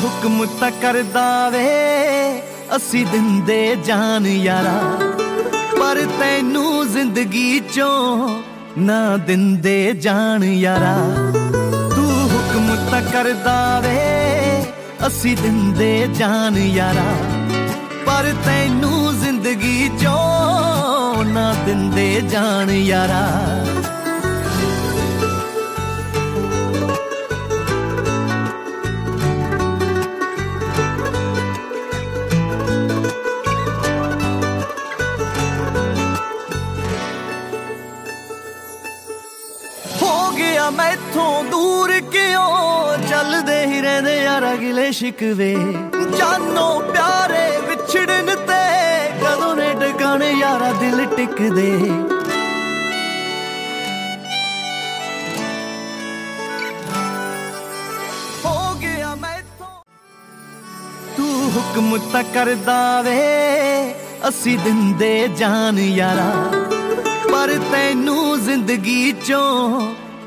ਹੁਕਮ ਤਾਂ ਕਰਦਾ ਵੇ ਅਸੀਂ ਦਿੰਦੇ ਜਾਨ ਯਾਰਾ, ਪਰ ਤੈਨੂੰ ਜ਼ਿੰਦਗੀ ਚੋਂ ਨਾ ਦਿੰਦੇ ਜਾਨ ਯਾਰਾ। ਤੂੰ ਹੁਕਮ ਤਾਂ ਕਰਦਾ ਵੇ ਅਸੀਂ ਦਿੰਦੇ ਜਾਨ ਯਾਰਾ, ਪਰ ਤੈਨੂੰ ਜ਼ਿੰਦਗੀ ਚੋਂ ਨਾ ਦਿੰਦੇ ਜਾਨ ਯਾਰਾ। ਹੋ ਗਿਆ ਮੈਥੋਂ ਦੂਰ ਕਿਉਂ ਚੱਲਦੇ ਹੀ ਰਹਿੰਦੇ ਯਾਰਾ ਗਿਲੇ ਸ਼ਿਕਵੇ, ਜਾਨੋਂ ਪਿਆਰੇ ਵਿਛੜਨ ਤੇ ਕਦੋਂ ਨੇ ਟਿਕਾਣੇ ਯਾਰਾ ਦਿਲ ਟਿਕਦੇ। ਹੋ ਗਿਆ ਮੈਥੋਂ ਤੂੰ ਹੁਕਮ ਤਾਂ ਕਰਦਾ ਵੇ ਅਸੀਂ ਦਿੰਦੇ ਜਾਨ ਯਾਰਾ, ਪਰ ਤੈਨੂੰ ਜ਼ਿੰਦਗੀ ਚੋਂ